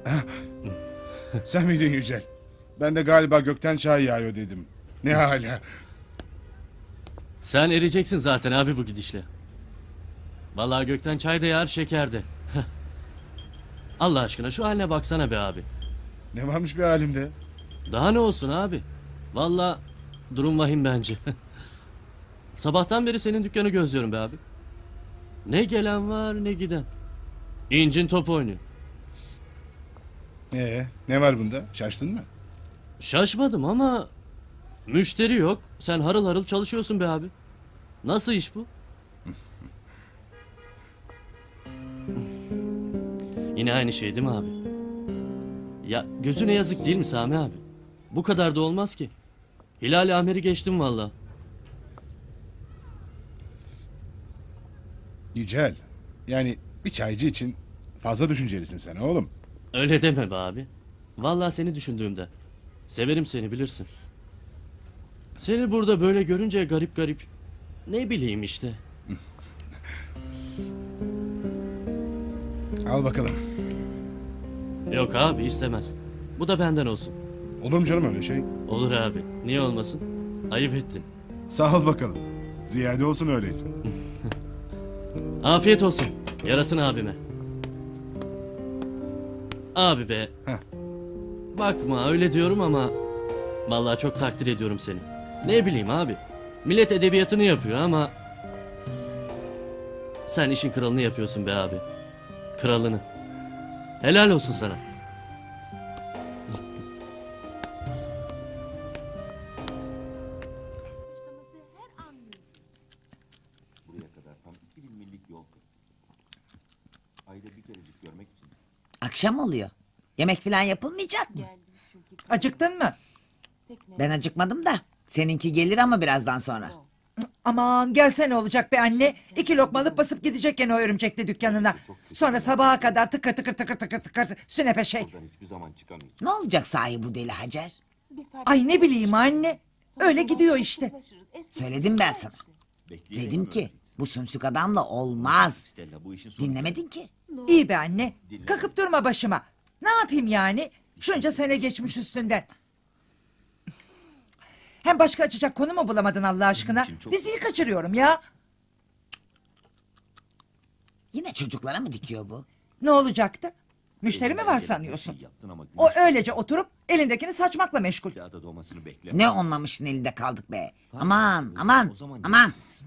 Sen miydin Yücel? Ben de galiba gökten çay yağıyor dedim. Ne hala? Sen ereceksin zaten abi bu gidişle. Vallahi gökten çay da yağar şeker de. Allah aşkına şu haline baksana be abi. Ne varmış bir halimde? Daha ne olsun abi? Vallahi durum vahim bence. Sabahtan beri senin dükkanı gözlüyorum be abi. Ne gelen var ne giden. İncin top oynuyor. Ne var bunda? Şaştın mı? Şaşmadım ama müşteri yok. Sen harıl harıl çalışıyorsun be abi. Nasıl iş bu? Yine aynı şey değil mi abi? Ya gözüne yazık değil mi Sami abi? Bu kadar da olmaz ki. Hilal Amer'i geçtim valla. Yücel. Yani bir çaycı için fazla düşüncelisin sen oğlum. Öyle deme be abi. Vallahi seni düşündüğümde. Severim seni bilirsin. Seni burada böyle görünce garip garip. Ne bileyim işte. Al bakalım. Yok abi istemez. Bu da benden olsun. Olur mu canım öyle şey? Olur abi. Niye olmasın? Ayıp ettin. Sağ ol bakalım. Ziyade olsun öyleyse. Afiyet olsun. Yarasın abime. Abi be. Heh. Bakma öyle diyorum ama vallahi çok takdir ediyorum seni. Ne bileyim abi. Millet edebiyatını yapıyor ama sen işin kralını yapıyorsun be abi. Kralını. Helal olsun sana. Buraya kadar tam 2000 millik yol kat. Ayda bir kerecik görmek için. Akşam oluyor. Yemek falan yapılmayacak mı? Acıktın mı? Ben acıkmadım da. Seninki gelir ama birazdan sonra. Aman gelsene olacak be anne. 2 lokma alıp basıp gidecek gene o örümcekli dükkanına. Sonra sabaha kadar tıkır tıkır tıkır tıkır tıkır sünepe şey. Buradan hiçbir zaman çıkamayacağım. Ne olacak sahi bu deli Hacer? Ay ne bileyim anne. Öyle gidiyor işte. Söyledim ben sana. Bekleyerek Dedim mi ki öğreneceksin? bu sümsük adamla olmaz. Stella bu işin sonu. Dinlemedin ki. İyi be anne. Kakıp durma başıma. Ne yapayım yani? Şunca sene geçmiş üstünden. Hem başka açacak konu mu bulamadın Allah aşkına? için çok- Diziyi kaçırıyorum ya. Yine çocuklara mı dikiyor bu? Ne olacaktı? Müşteri mi var sanıyorsun? Yaptın ama O güneş öylece oturup elindekini saçmakla meşgul. kağıda doğmasını bekle. Ne onlamışın elinde kaldık be. Aman aman O zaman aman. göreceksin.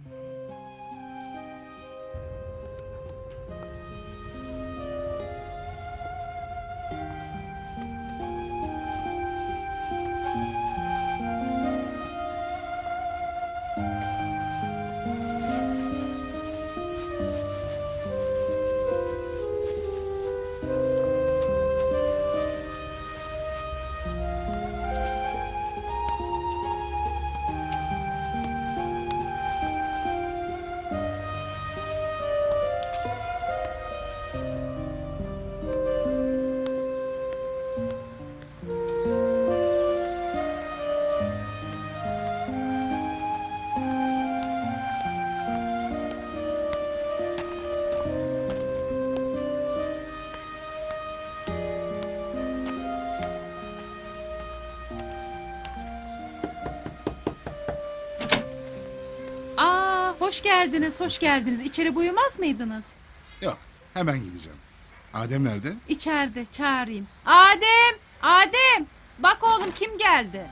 Hoş geldiniz, hoş geldiniz. İçeri buyurmaz mıydınız? Yok, hemen gideceğim. Adem nerede? İçeride, çağırayım. Adem! Adem! Bak oğlum kim geldi?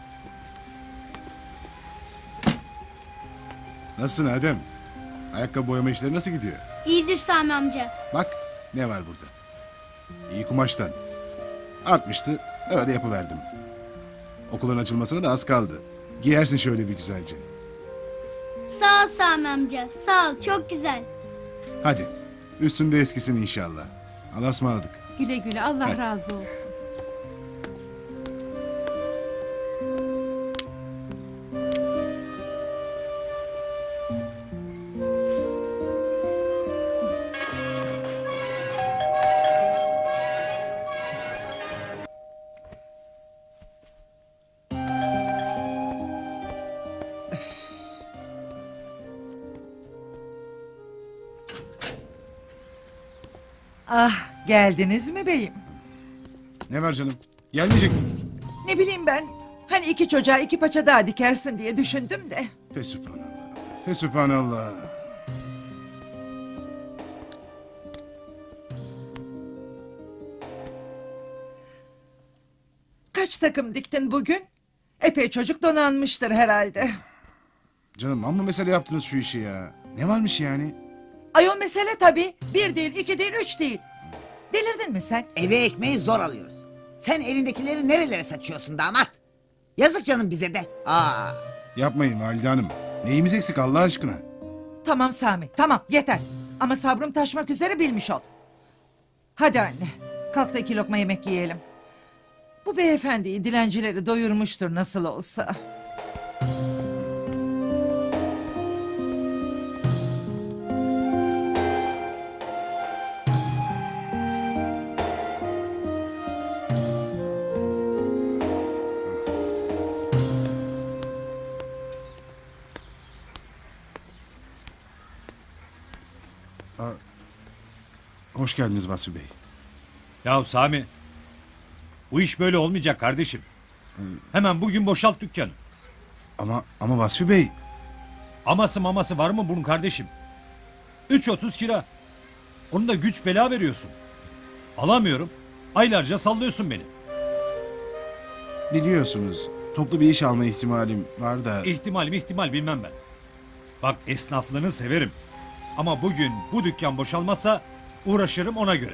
Nasılsın Adem? Ayakkabı boyama işleri nasıl gidiyor? İyidir Sami amca. Bak ne var burada. İyi kumaştan. Artmıştı öyle yapıverdim. Okulun açılmasına da az kaldı. Giyersin şöyle bir güzelce. Sağ ol Sami amca. Sağ ol. Çok güzel. Hadi üstünde eskisin inşallah. Allah'a ısmarladık. Güle güle, Allah Hadi. razı olsun. Ah geldiniz mi beyim? Ne var canım? Gelmeyecek mi? Ne bileyim ben. Hani iki çocuğa iki paça daha dikersin diye düşündüm de. Fesubhanallah. Fesubhanallah. Kaç takım diktin bugün? Epey çocuk donanmıştır herhalde. Canım amma mesele yaptınız şu işi ya. Ne varmış yani? Ayol mesele tabii. Bir değil, iki değil, üç değil. Delirdin mi sen? Eve ekmeği zor alıyoruz. Sen elindekileri nerelere saçıyorsun damat? Yazık canım bize de. Aa. Yapmayın Valide Hanım. Neyimiz eksik Allah aşkına? Tamam Sami, tamam yeter. Ama sabrım taşmak üzere bilmiş ol. Hadi anne, kalk da iki lokma yemek yiyelim. Bu beyefendiyi dilencileri doyurmuştur nasıl olsa. Hoş geldiniz Vasfi Bey. Ya Sami, bu iş böyle olmayacak kardeşim. Hemen bugün boşalt dükkanı. Ama Vasfi Bey. Aması maması var mı bunun kardeşim? 3.30 kira. Onu da güç bela veriyorsun. Alamıyorum. Aylarca sallıyorsun beni. Biliyorsunuz toplu bir iş alma ihtimalim var da. İhtimal bilmem ben. Bak esnaflığını severim. Ama bugün bu dükkan boşalmazsa uğraşırım ona göre.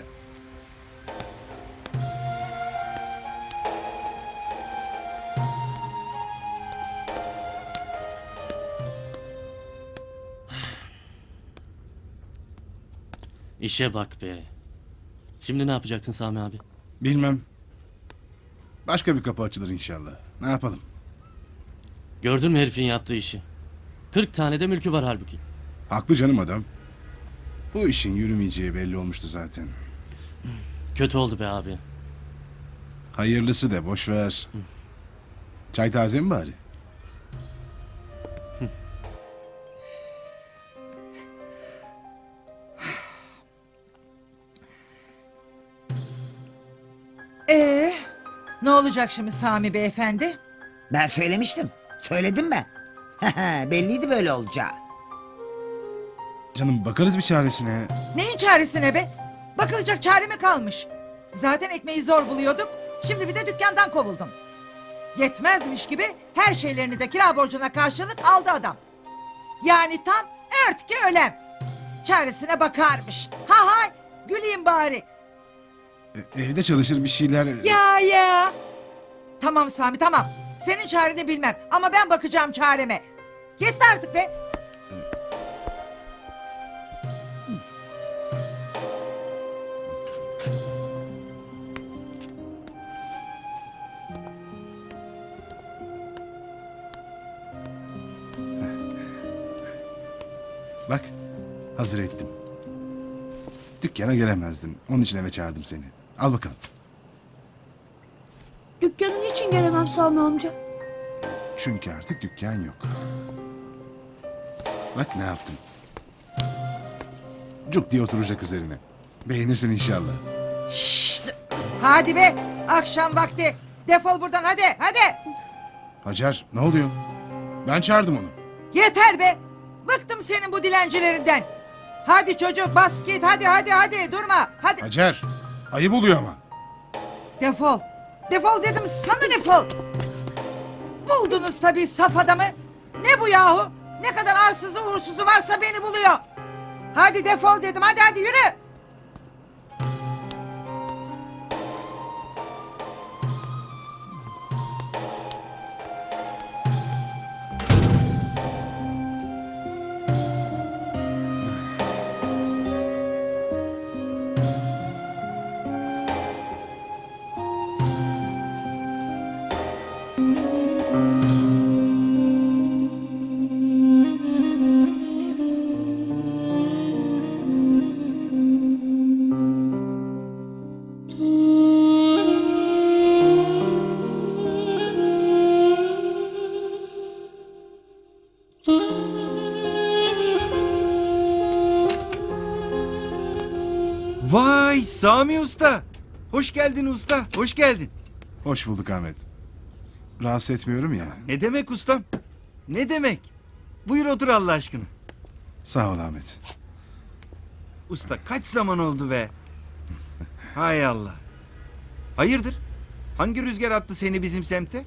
İşe bak be. Şimdi ne yapacaksın Sami abi? Bilmem. Başka bir kapı açılır inşallah. Ne yapalım? Gördün mü herifin yaptığı işi? 40 tane de mülkü var halbuki. Haklı canım adam. Bu işin yürümeyeceği belli olmuştu zaten. Kötü oldu be abi. Hayırlısı de boş ver. Çay taze mi bari? Ne olacak şimdi Sami beyefendi? Ben söylemiştim. Söyledim ben. Belliydi böyle olacağı. Canım bakarız bir çaresine. Neyin çaresine be? Bakılacak çare mi kalmış? Zaten ekmeği zor buluyorduk. Şimdi bir de dükkandan kovuldum. Yetmezmiş gibi her şeylerini de kira borcuna karşılık aldı adam. Yani tam ört ki ölem. Çaresine bakarmış. Ha ha, güleyim bari. Evde çalışır bir şeyler. Ya. Tamam Sami tamam. Senin çareni bilmem ama ben bakacağım çareme. Yetti artık be. Bak hazır ettim. Dükkana gelemezdin. Onun için eve çağırdım seni. Al bakalım. Dükkanın için gelemem Sami amca. Çünkü artık dükkan yok. Bak ne yaptım. Cuk diye oturacak üzerine. Beğenirsin inşallah. Şşt! Hadi be akşam vakti. Defol buradan hadi. Hacer ne oluyor? Ben çağırdım onu. Yeter be. Bıktım senin bu dilencilerinden. Hadi çocuk bas git hadi durma. Hadi Hacer ayıp oluyor ama. defol. Defol dedim sana defol. Buldunuz tabii saf adamı. Ne bu yahu? Ne kadar arsızı uğursuzu varsa beni buluyor. Hadi defol dedim hadi yürü. Vay Sami Usta. Hoş geldin usta, hoş geldin. Hoş bulduk Ahmet. Rahatsız etmiyorum ya. Ne demek ustam? Ne demek? Buyur otur Allah aşkına. Sağ ol Ahmet. Usta kaç zaman oldu be? Hay Allah. Hayırdır? Hangi rüzgar attı seni bizim semte?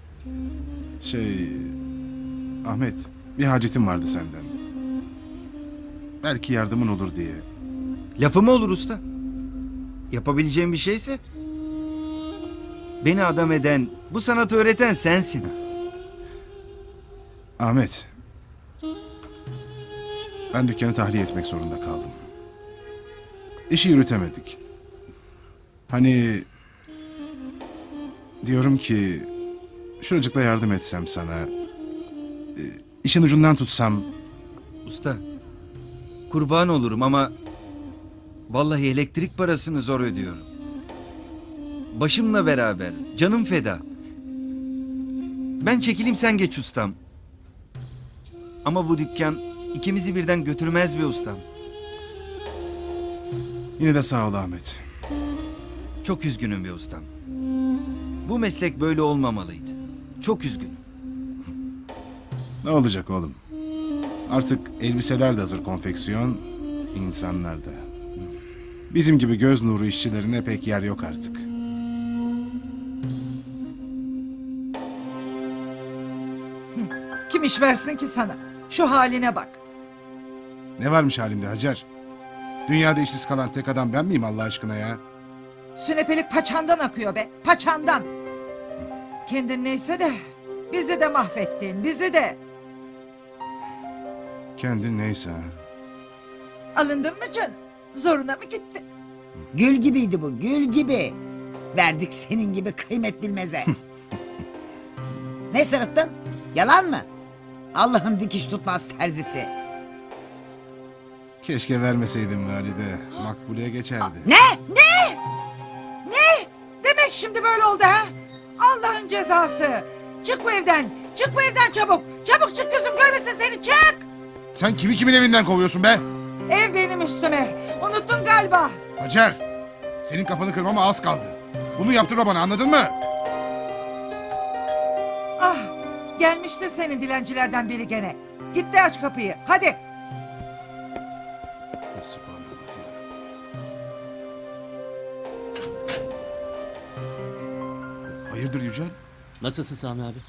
Ahmet, bir hacetim vardı senden. Belki yardımın olur diye. Lafı mı olur usta? Yapabileceğim bir şeyse. Beni adam eden, bu sanatı öğreten sensin. Ahmet. Ben dükkanı tahliye etmek zorunda kaldım. İşi yürütemedik. Hani diyorum ki şuracıkla yardım etsem sana. İşin ucundan tutsam. Usta, kurban olurum ama vallahi elektrik parasını zor ödüyorum. Başımla beraber, canım feda. Ben çekileyim sen geç ustam. Ama bu dükkan ikimizi birden götürmez be ustam. Yine de sağ ol Ahmet. Çok üzgünüm be ustam. Bu meslek böyle olmamalıydı. Çok üzgünüm. Ne olacak oğlum? Artık elbiseler de hazır konfeksiyon, insanlar da. Bizim gibi göz nuru işçilerine pek yer yok artık. Kim iş versin ki sana? Şu haline bak. Ne varmış halimde Hacer? Dünyada işsiz kalan tek adam ben miyim Allah aşkına ya? Sünepelik paçandan akıyor be. Paçandan. Kendin neyse de bizi de mahvettin. Bizi de. Kendin neyse ha. Alındın mı canım? Zoruna mı gitti? Gül gibiydi bu, gül gibi. Verdik senin gibi kıymet bilmeze. Ne sırıttın? Yalan mı? Allah'ın dikiş tutmaz terzisi. Keşke vermeseydim valide. Makbuleye geçerdi. Ne? Ne? Ne? Demek şimdi böyle oldu ha? Allah'ın cezası. Çık bu evden. Çık bu evden çabuk. Çabuk çık, gözüm görmesin seni, çık. Sen kimi kimin evinden kovuyorsun be? Ev benim üstüme. Unuttun galiba. Hacer! Senin kafanı kırmama az kaldı. Bunu yaptırma bana, anladın mı? Ah, gelmiştir senin dilencilerden biri gene. Git de aç kapıyı. Hadi. Hayırdır Yücel? Nasılsın Sami abi?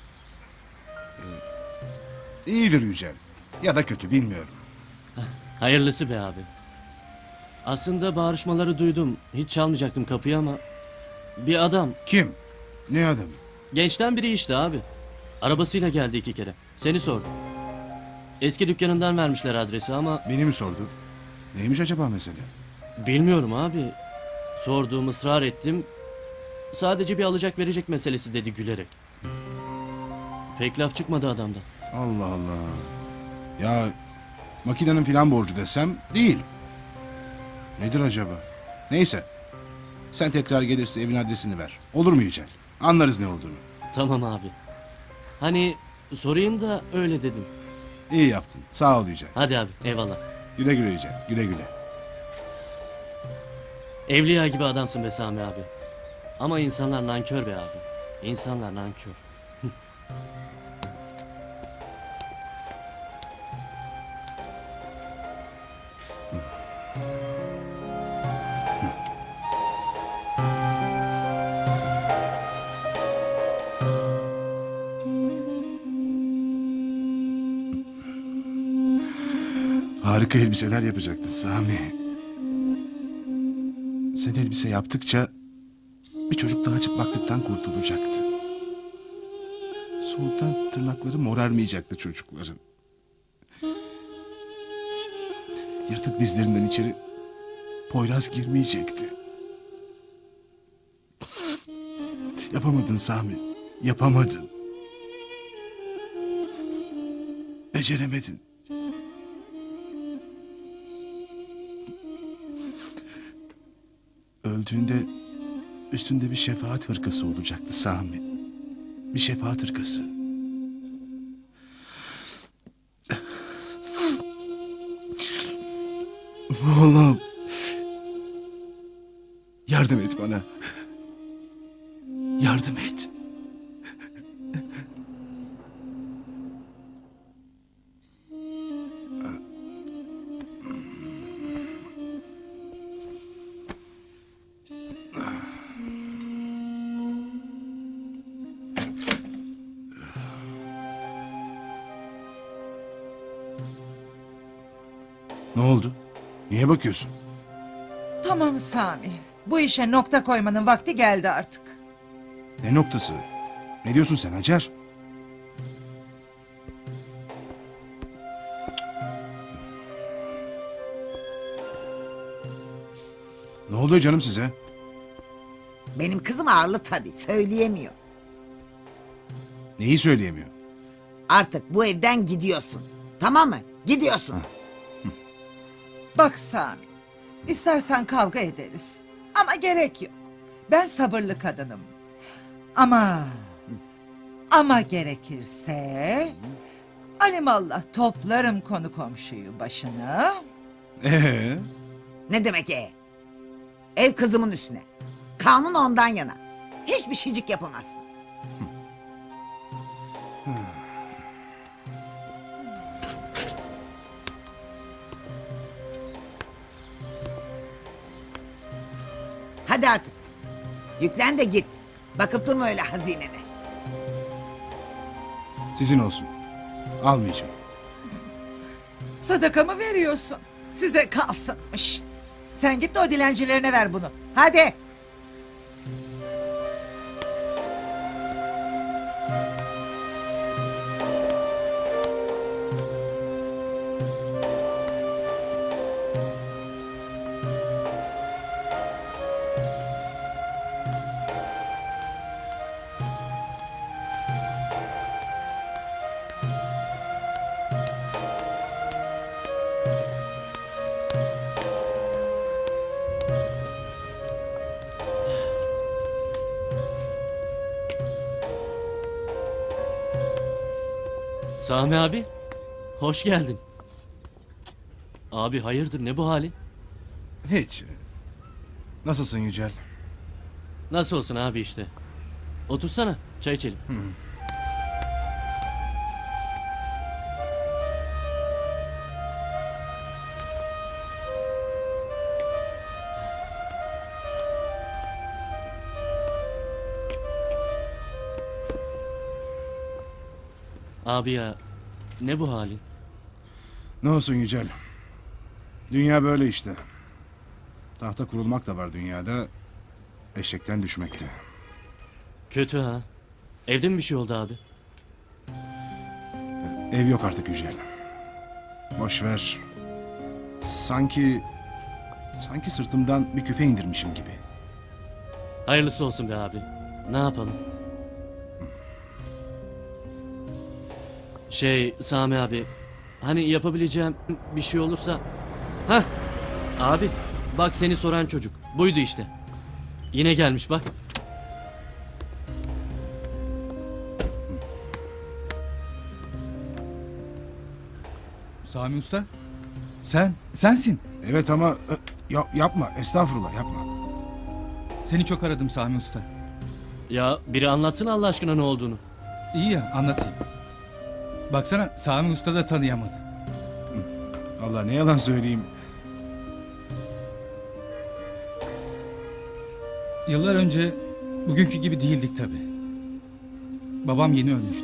İyidir Yücel. Ya da kötü, bilmiyorum. Hayırlısı be abi. Aslında bağırışmaları duydum. Hiç çalmayacaktım kapıyı ama... Bir adam, Kim? Ne adam? gençten biri işte abi. Arabasıyla geldi 2 kere. Seni sordu. Eski dükkanından vermişler adresi ama... Beni mi sordu? Neymiş acaba mesele? Bilmiyorum abi. Sorduğum, ısrar ettim. Sadece bir alacak verecek meselesi dedi gülerek. Pek laf çıkmadı adamdan. Allah Allah. Ya makinenin filan borcu desem değil. Nedir acaba? Neyse. Sen tekrar gelirse evin adresini ver. Olur mu Yücel? Anlarız ne olduğunu. Tamam abi. Hani sorayım da öyle dedim. İyi yaptın. Sağ ol Yücel. Hadi abi, eyvallah. Güle güle Yücel. Güle güle. Evliya gibi adamsın be Sami abi. Ama insanlar nankör be abi. İnsanlar nankör. Harika elbiseler yapacaktın Sami. Sen elbise yaptıkça bir çocuk daha çıplaklıktan kurtulacaktı. Soğuktan tırnakları morarmayacaktı çocukların. Yırtık dizlerinden içeri Poyraz girmeyecekti. Yapamadın Sami. Yapamadın. Beceremedin. Öldüğünde üstünde bir şefaat hırkası olacaktı Sami. Bir şefaat hırkası. Allah'ım. Yardım et bana. Yardım et. Ne oldu? Niye bakıyorsun? Tamam Sami. Bu işe nokta koymanın vakti geldi artık. Ne noktası? Ne diyorsun sen Hacer? Ne oluyor canım size? Benim kızım ağırlı tabii, söyleyemiyor. Neyi söyleyemiyor? Artık bu evden gidiyorsun. Tamam mı? Gidiyorsun. Bak Sami, istersen kavga ederiz. Ama gerek yok. Ben sabırlı kadınım. Ama gerekirse alimallah toplarım konu komşuyu başına. Ne demek Ev kızımın üstüne. Kanun ondan yana. Hiçbir şeycik yapamazsın. Hadi artık. Yüklen de git. Bakıp durma öyle hazinene. Sizin olsun. Almayacağım. Sadakamı veriyorsun. Size kalsınmış. Sen git de o dilencilerine ver bunu. Hadi. Sami abi, hoş geldin. Abi hayırdır, ne bu halin? Hiç. Nasılsın Yücel? Nasıl olsun abi işte. Otursana, çay içelim. Abi ya, ne bu halin? Ne olsun Yücel? Dünya böyle işte. Tahta kurulmak da var dünyada. Eşekten düşmek de. Kötü ha. Evde mi bir şey oldu abi? Ev yok artık Yücel. Boş ver. Sanki sırtımdan bir küfe indirmişim gibi. Hayırlısı olsun be abi. Ne yapalım? Sami abi, hani yapabileceğim bir şey olursa... Hah! Abi, bak seni soran çocuk. Buydu işte. Yine gelmiş bak. Sami Usta, sensin. Evet ama yapma, estağfurullah yapma. Seni çok aradım Sami Usta. Ya biri anlatsın Allah aşkına ne olduğunu. İyi ya, anlatayım. Baksana Sami Usta da tanıyamadı. Allah ne yalan söyleyeyim. Yıllar önce bugünkü gibi değildik tabii. Babam yeni ölmüştü.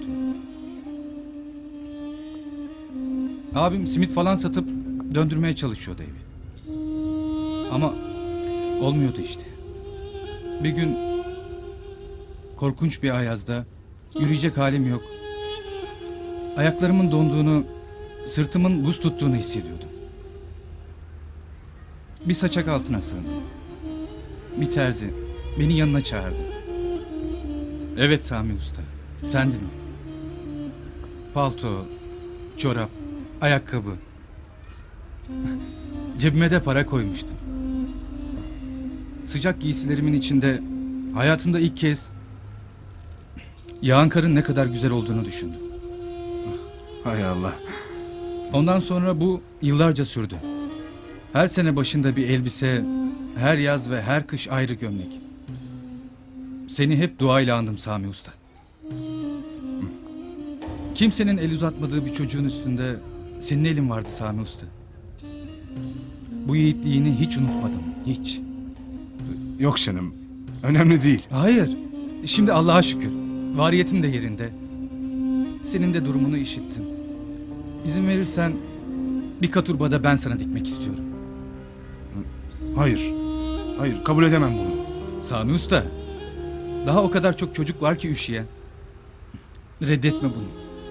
Abim simit falan satıp döndürmeye çalışıyordu evi. Ama olmuyordu işte. Bir gün korkunç bir ayazda yürüyecek halim yok. Ayaklarımın donduğunu, sırtımın buz tuttuğunu hissediyordum. Bir saçak altına sığındım. Bir terzi beni yanına çağırdı. Evet Sami Usta, sendin o. Palto, çorap, ayakkabı. Cebime de para koymuştum. Sıcak giysilerimin içinde hayatımda ilk kez yağan karın ne kadar güzel olduğunu düşündüm. Hay Allah. Ondan sonra bu yıllarca sürdü. Her sene başında bir elbise, her yaz ve her kış ayrı gömlek. Seni hep duayla andım Sami Usta. Kimsenin el uzatmadığı bir çocuğun üstünde senin elin vardı Sami Usta. Bu yiğitliğini hiç unutmadım, hiç. Yok canım, önemli değil. Hayır, şimdi Allah'a şükür. Variyetim de yerinde. Senin de durumunu işittim. İzin verirsen bir katurbada ben sana dikmek istiyorum. Hayır, hayır kabul edemem bunu. Sami Usta, daha o kadar çok çocuk var ki üşüyen. Reddetme bunu.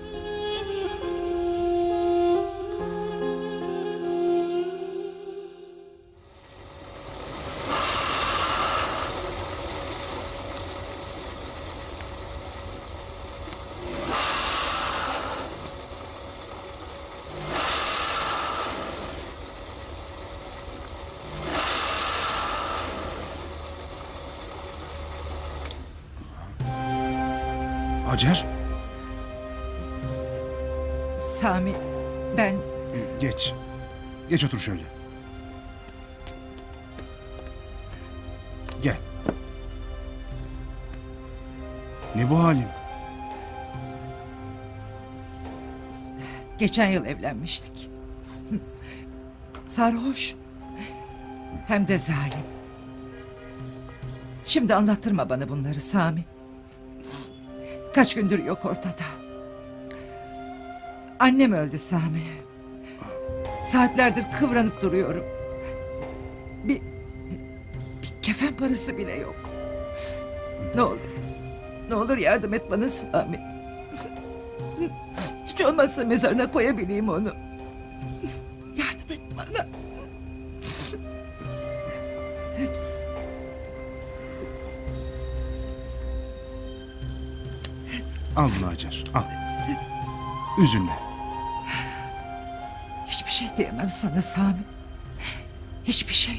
Hacer, Sami, ben... geç. Geç otur şöyle. Gel. Ne bu halin? Geçen yıl evlenmiştik. Sarhoş. Hem de zalim. Şimdi anlattırma bana bunları Sami. Kaç gündür yok ortada. Annem öldü Sami. Saatlerdir kıvranıp duruyorum. Bir kefen parası bile yok. Ne olur. Ne olur yardım et bana Sami. Hiç olmazsa mezarına koyabileyim onu. Yardım et bana. Al bunu Hacer, al. Üzülme. Hiçbir şey diyemem sana Sami. Hiçbir şey.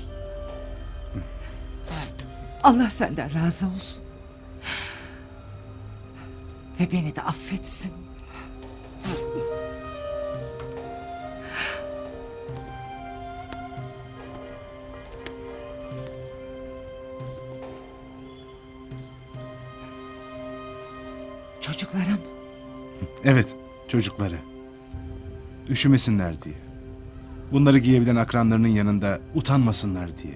Allah senden razı olsun. Ve beni de affetsin. Çocuklara mı? Evet, çocukları. Üşümesinler diye. Bunları giyebilen akranlarının yanında utanmasınlar diye.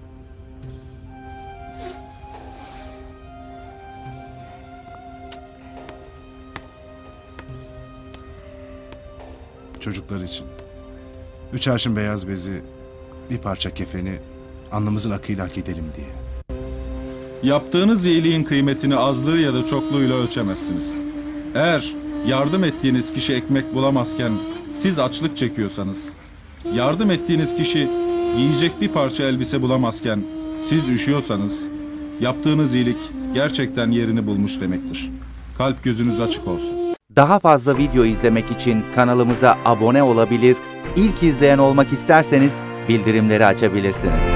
Çocuklar için. 3 arşın beyaz bezi, bir parça kefeni, alnımızın akıyla hak edelim diye. Yaptığınız iyiliğin kıymetini azlığı ya da çokluğuyla ölçemezsiniz. Eğer yardım ettiğiniz kişi ekmek bulamazken siz açlık çekiyorsanız, yardım ettiğiniz kişi giyecek bir parça elbise bulamazken siz üşüyorsanız, yaptığınız iyilik gerçekten yerini bulmuş demektir. Kalp gözünüz açık olsun. Daha fazla video izlemek için kanalımıza abone olabilir, ilk izleyen olmak isterseniz bildirimleri açabilirsiniz.